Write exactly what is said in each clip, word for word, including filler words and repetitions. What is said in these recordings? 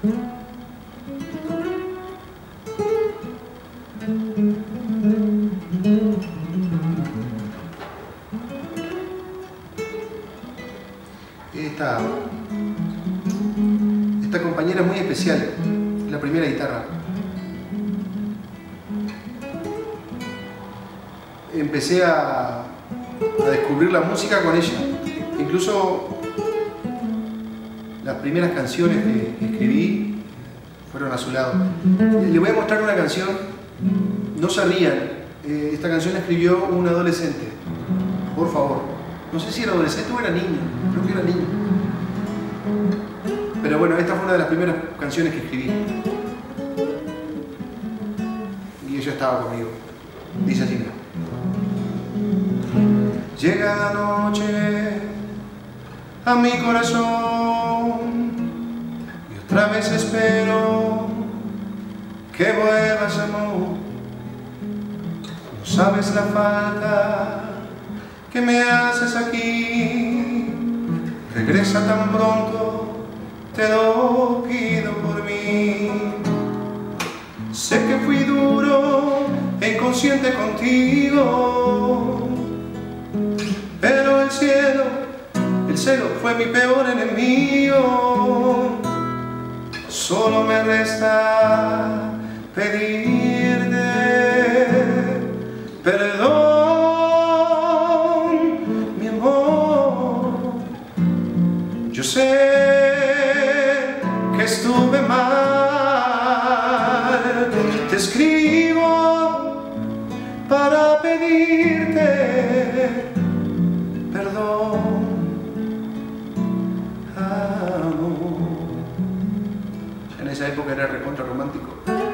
Esta, esta compañera es muy especial, la primera guitarra. Empecé a, a descubrir la música con ella. Incluso las primeras canciones que, que escribí fueron a su lado. Le voy a mostrar una canción, no se rían, eh, esta canción la escribió un adolescente, por favor. No sé si era adolescente o era niño, creo que era niño. Pero bueno, esta fue una de las primeras canciones que escribí. Y ella estaba conmigo. Dice así: llega la noche a mi corazón y otra vez espero que vuelvas, amor. No sabes la falta que me haces aquí. Regresa tan pronto, te lo pido por mí. Sé que fui duro e inconsciente contigo, pero el cielo, el cielo fue mi peor enemigo. Solo me resta pedirte perdón, mi amor. Yo sé que estuve mal, te escribo para pedirte perdón, amor. En esa época era recontra romántico.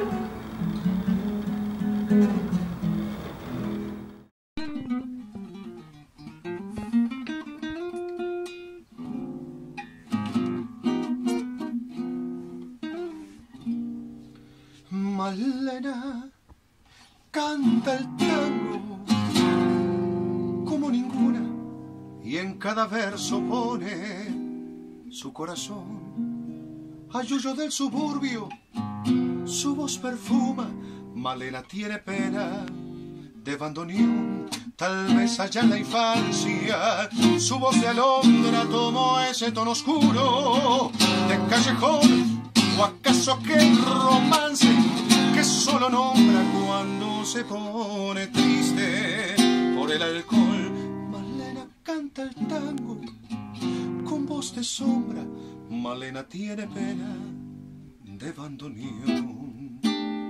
Malena canta el tango como ninguna y en cada verso pone su corazón. Ayuyo del suburbio, su voz perfuma. Malena tiene pena de bandoneón, tal vez allá en la infancia su voz de alondra tomó ese tono oscuro de callejón. ¿O acaso aquel romance que solo nombra cuando se pone triste por el alcohol? Malena canta el tango con voz de sombra. Malena tiene pena de bandoneón.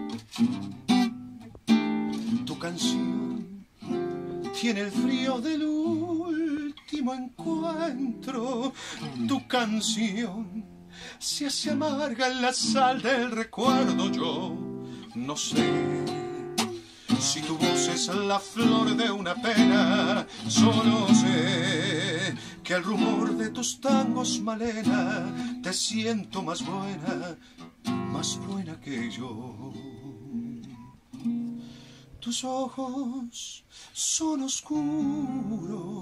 Tu canción tiene el frío del último encuentro. Tu canción se hace amarga en la sal del recuerdo. Yo no sé si tu voz es la flor de una pena. Solo sé que al rumor de tus tangos, Malena, te siento más buena, más buena que yo. Tus ojos son oscuros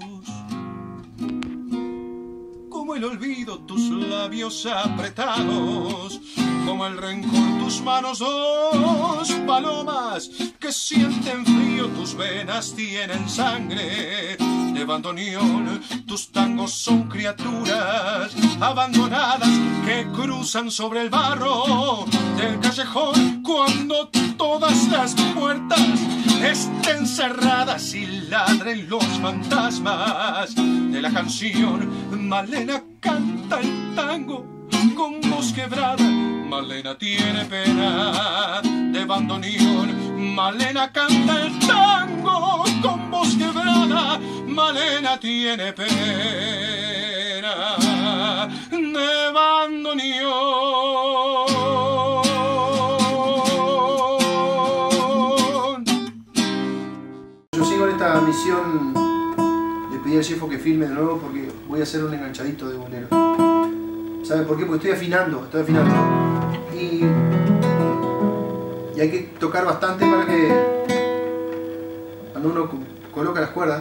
como el olvido, tus labios apretados, como el rencor, tus manos dos palomas que sienten frío, tus venas tienen sangre de bandoneón. Tus tangos son criaturas abandonadas que cruzan sobre el barro del callejón cuando todas las puertas estén cerradas y ladren los fantasmas de la canción. Malena canta el tango con voz quebrada. Malena tiene pena de bandoneón. Malena canta el tango con voz quebrada. Malena tiene pena de bandoneón. Yo sigo en esta misión. Le pedí al Jeffo que filme de nuevo porque voy a hacer un enganchadito de bolero. ¿Saben por qué? Porque estoy afinando, estoy afinando. Y, y hay que tocar bastante para que cuando uno coloca las cuerdas,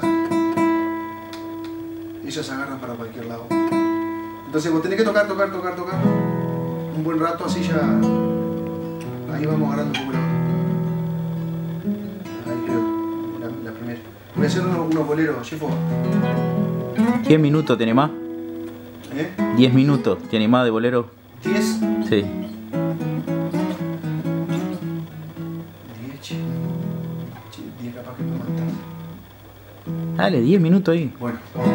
ellas se agarran para cualquier lado. Entonces vos tenés que tocar, tocar, tocar, tocar. un buen rato, así ya... Ahí vamos agarrando un poco la... Ahí creo, la, la primera. Voy a hacer unos, unos boleros, chefo. diez minutos tiene más. ¿Eh? diez minutos tiene más de bolero. ¿diez? Sí. diez, diez capaz que me matas. Dale, diez minutos ahí. Bueno, vamos.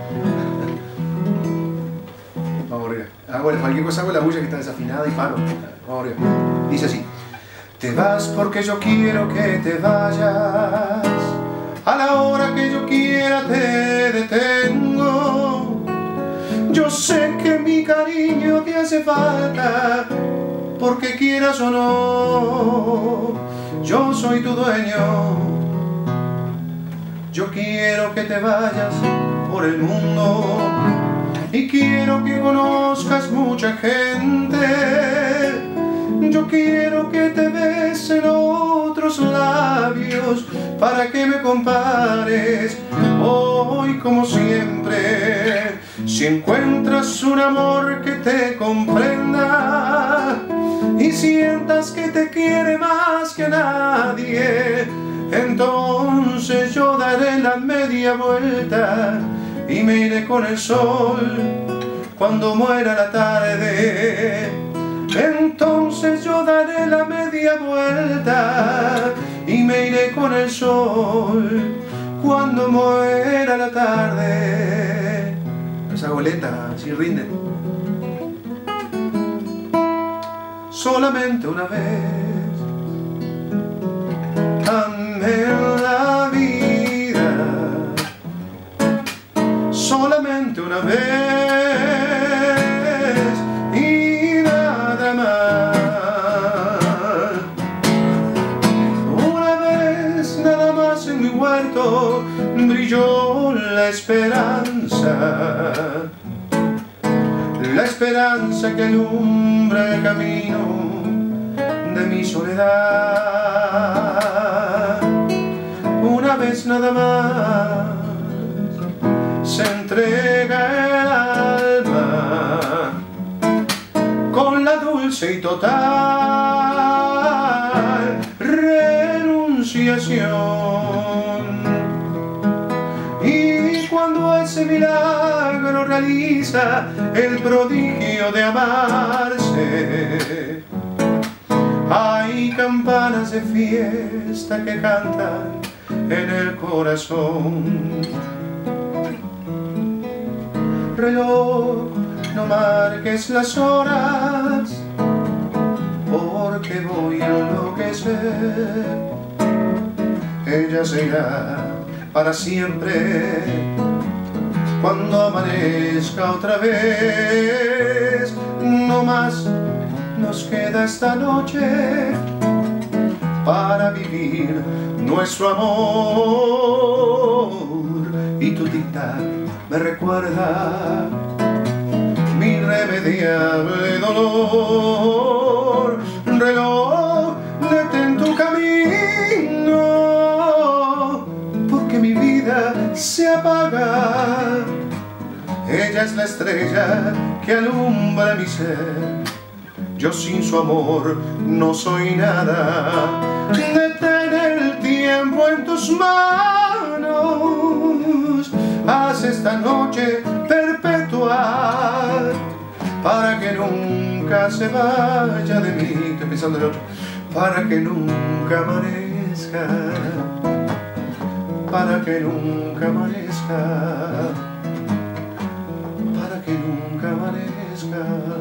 Vamos arriba. Hago cualquier cosa, hago la bulla que está desafinada y paro. Vamos arriba. Dice así. Te vas porque yo quiero que te vayas. A la hora que yo quiera te detengo. Yo sé que mi cariño te hace falta, porque quieras o no, yo soy tu dueño. Yo quiero que te vayas por el mundo y quiero que conozcas mucha gente. Yo quiero que te besen otros labios para que me compares hoy como siempre. Si encuentras un amor que te comprenda y sientas que te quiere más que nadie, entonces yo daré la media vuelta y me iré con el sol cuando muera la tarde. Entonces yo daré la media vuelta y me iré con el sol cuando muera la tarde. Esa goleta, así rinde. Solamente una vez amé la vida, solamente una vez y nada más. Una vez nada más en mi huerto brilló la esperanza, la esperanza que alumbra el camino de mi soledad. Una vez nada más se entrega el alma con la dulce y total renunciación. Y cuando ese milagro realiza el prodigio de amarse, hay campanas de fiesta que cantan en el corazón. Reloj, no marques las horas, porque voy a enloquecer. Ella se irá para siempre cuando amanezca otra vez. No más nos queda esta noche para vivir nuestro amor. Y tu tic-tac me recuerda mi irremediable dolor. Reloj, detén tu camino, porque mi vida se apaga. Ella es la estrella que alumbra mi ser. Yo sin su amor no soy nada. Detén el tiempo en tus manos. Haz esta noche perpetua para que nunca se vaya de mí. Estoy pensando en el otro. Para que nunca amanezca. Para que nunca amanezca. Para que nunca amanezca.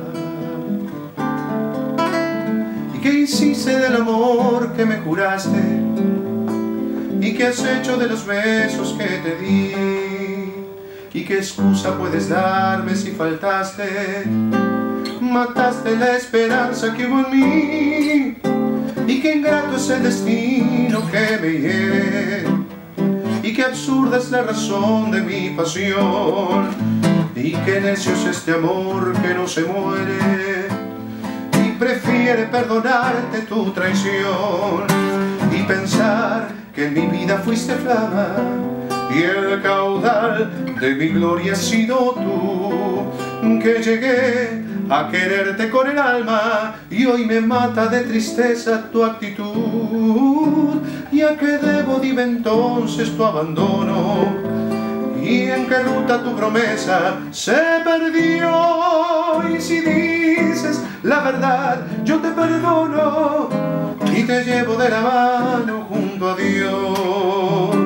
¿Qué hiciste del amor que me juraste? ¿Y qué has hecho de los besos que te di? ¿Y qué excusa puedes darme si faltaste? Mataste la esperanza que hubo en mí. Y qué ingrato es el destino que me hiere. Y qué absurda es la razón de mi pasión. Y qué necio es este amor que no se muere. Prefiere perdonarte tu traición y pensar que en mi vida fuiste flama y el caudal de mi gloria has sido tú, que llegué a quererte con el alma, y hoy me mata de tristeza tu actitud. ¿Y a qué debo, dime entonces, tu abandono? ¿Y en qué ruta tu promesa se perdió? Y si dices la verdad, yo te perdono y te llevo de la mano junto a Dios.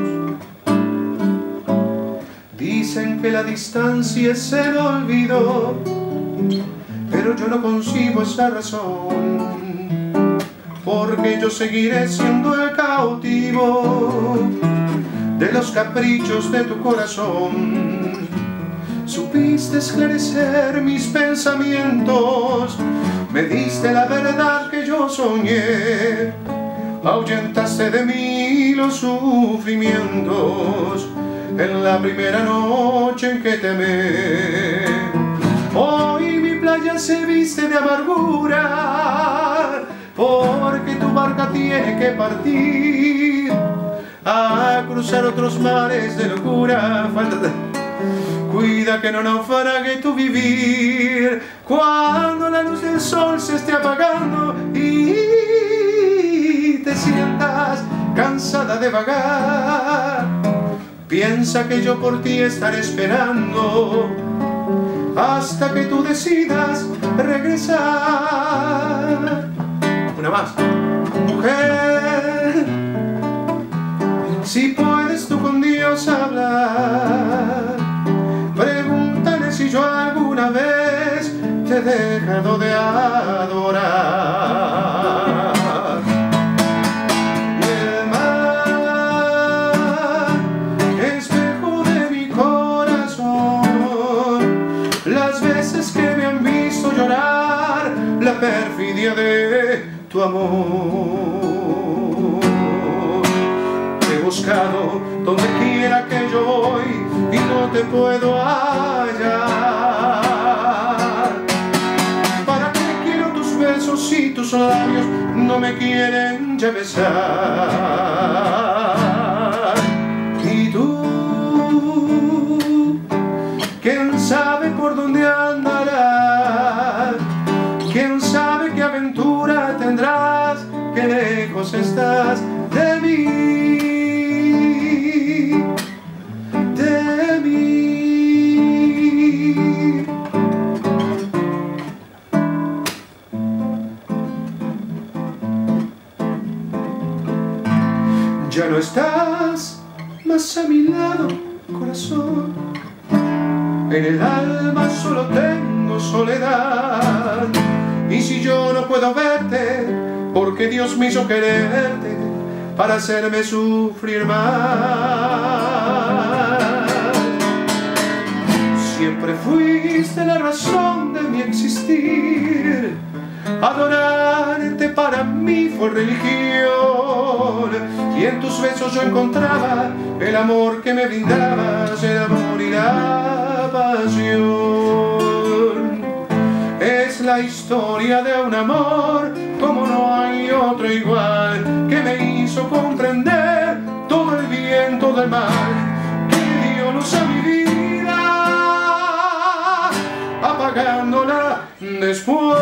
Dicen que la distancia es el olvido, pero yo no concibo esa razón, porque yo seguiré siendo el cautivo de los caprichos de tu corazón. Supiste esclarecer mis pensamientos, me diste la verdad que yo soñé, ahuyentaste de mí los sufrimientos en la primera noche en que te amé. Hoy mi playa se viste de amargura, porque tu barca tiene que partir a cruzar otros mares de locura. Cuida que no naufrague tu vivir cuando la luz del sol se esté apagando y te sientas cansada de vagar. Piensa que yo por ti estaré esperando hasta que tú decidas regresar. Una más. Mujer, si puedes tú con Dios hablar, pregúntale si yo alguna vez te he dejado de adorar. Y el mar, espejo de mi corazón, las veces que me han visto llorar, la perfidia de tu amor. Te he buscado donde quiera que yo voy y no te puedo hallar. ¿Para qué quiero tus besos si tus labios no me quieren ya besar? Y tú, ¿quién sabe por dónde andarás? ¿Quién sabe qué aventura tendrás? Qué lejos estás de mí. Ya no estás más a mi lado, corazón. En el alma solo tengo soledad. Y si yo no puedo verte, porque Dios me hizo quererte para hacerme sufrir más. Siempre fuiste la razón de mi existir. Adorarte para mí fue religión, y en tus besos yo encontraba el amor que me brindabas, el amor y la pasión. Es la historia de un amor como no hay otro igual, que me hizo comprender todo el bien, todo el mal, que dio luz a mi vida, apagándola después.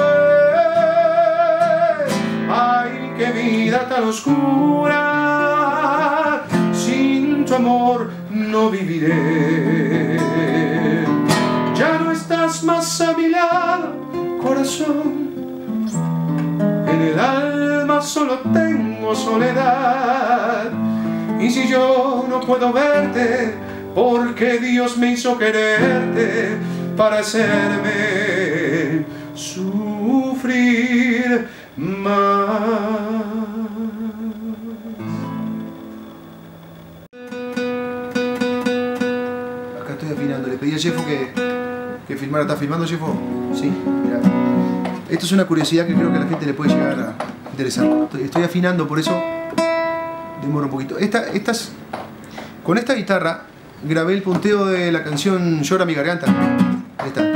Ay, qué vida tan oscura, sin tu amor no viviré. Ya no estás más a mi lado, corazón. En el alma solo tengo soledad. Y si yo no puedo verte, porque Dios me hizo quererte para hacerme sufrir más. Acá estoy afinando. Le pedí a Jeffo que, que filmara. ¿Está filmando, Jeffo? Sí, mira. Esto es una curiosidad que creo que a la gente le puede llegar a interesar. Estoy, estoy afinando, por eso demoro un poquito. Esta, estas, con esta guitarra grabé el punteo de la canción Llora mi garganta. Ahí está.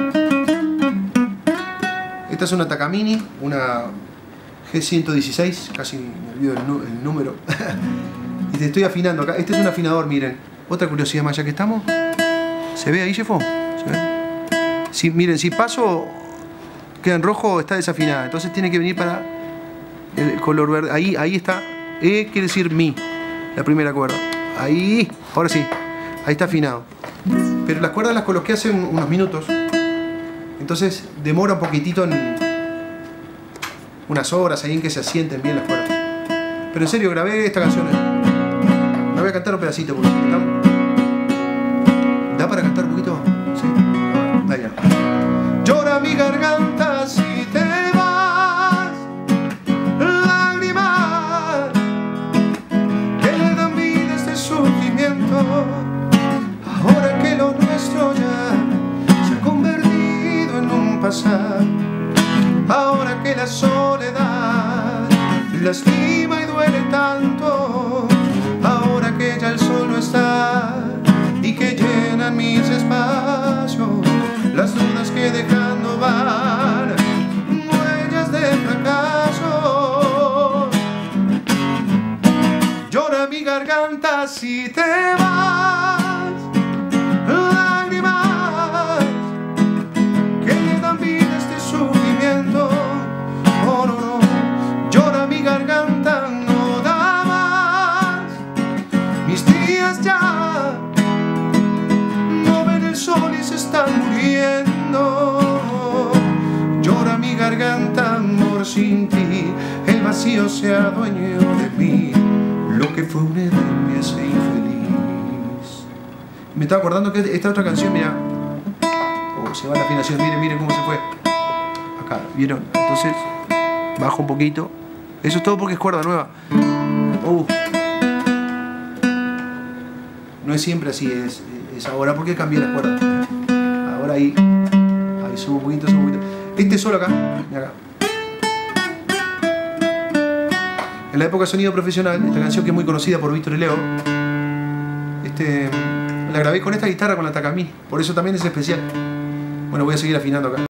Esta es una Takamine, una G ciento dieciséis, casi me olvido el, el número. Y te estoy afinando acá. Este es un afinador, miren. Otra curiosidad más, ya que estamos. ¿Se ve ahí, Jeffo? ¿Se ve? Si, miren, si paso queda en rojo, está desafinada. Entonces tiene que venir para el color verde. Ahí, ahí está. E quiere decir mi, la primera cuerda. Ahí, ahora sí. Ahí está afinado. Pero las cuerdas las coloqué hace un, unos minutos. Entonces demora un poquitito en unas horas ahí en que se asienten bien las cuerdas. Pero en serio, grabé esta canción. Me voy a cantar un pedacito porque estamos... ¿Da para cantar un poquito? Sí. Ahí ya. Llora mi garganta si te vas, lágrimas que le dan vida a este sufrimiento. Ahora que lo nuestro ya se ha convertido en un pasar, ahora que la soledad lastima y duele tanto, ahora que ya el sol no está y que llenan mis espacios las dudas que dejando van huellas de fracaso. Llora mi garganta si te vas, lágrimas que le dan vida a este sufrimiento. Oh no, no, llora mi garganta, no da más. Mis días ya no ven el sol y se están muriendo. Llora mi garganta, amor, sin ti el vacío se adueñó de mí. Lo que fue un Edén me hace infeliz. Me estaba acordando que esta otra canción, mira. Oh, se va la afinación, miren, miren cómo se fue. Acá, ¿vieron? Entonces, bajo un poquito. Eso es todo porque es cuerda nueva. Uh. No es siempre así, es, es ahora porque cambié las cuerdas. Ahora ahí, ahí subo un poquito, subo un poquito. Este solo acá, y acá. En la época de sonido profesional, esta canción que es muy conocida por Víctor y Leo, este, la grabé con esta guitarra, con la Takamine. Por eso también es especial. Bueno, voy a seguir afinando acá.